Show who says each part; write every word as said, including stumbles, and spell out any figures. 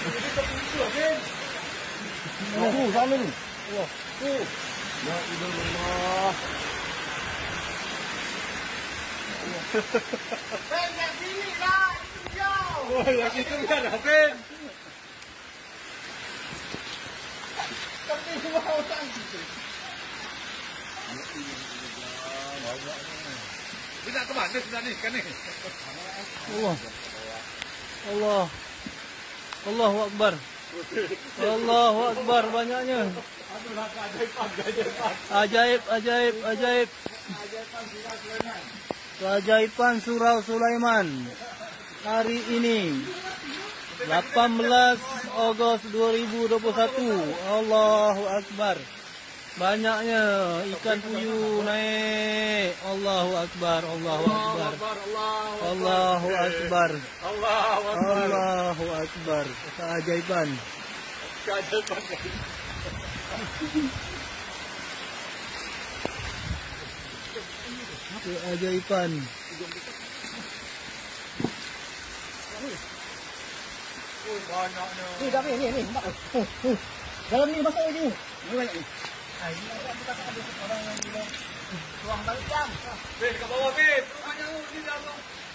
Speaker 1: Tu, sana ni. Wah, tu. Ya Allah. Ben, yang sini lah. Itu jauh. Oh, yang itu kan, Ben. Tapi semua orang gitu. Dia nak ke mana sebenarnya ikan ni? Allah. Allah. Allahu Akbar. Allahu Akbar banyaknya. Ajaib, ajaib, ajaib. Keajaiban Surau Sulaiman. Hari ini delapan belas Ogos dua ribu dua puluh satu. Allahu Akbar. Banyaknya ikan puyuh naik. Allahu Akbar, Allahu Akbar. Allahu Akbar. Allahu Akbar. Keajaiban. Keajaiban. Keajaiban. Banyaknya. Ni dah ni ni ni. Dalam ni masuk lagi. Ni banyak ni. Ay, ini kita ada orang yang bilang tuang balik jam. Ben, ke bawah, Ben. Rumahnya ni dah tu.